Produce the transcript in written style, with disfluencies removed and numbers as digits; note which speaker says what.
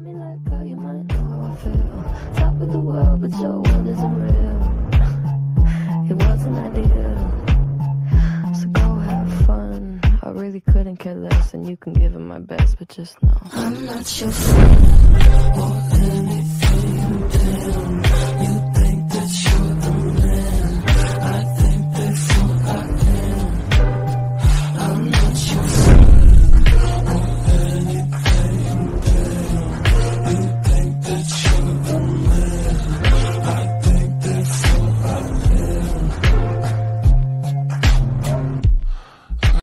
Speaker 1: me let go, you might know how I feel. Top of the world, but your world isn't real. It wasn't ideal. So go have fun. I really couldn't care less, and you can give it my best, but just know I'm not your friend or anything you tell me.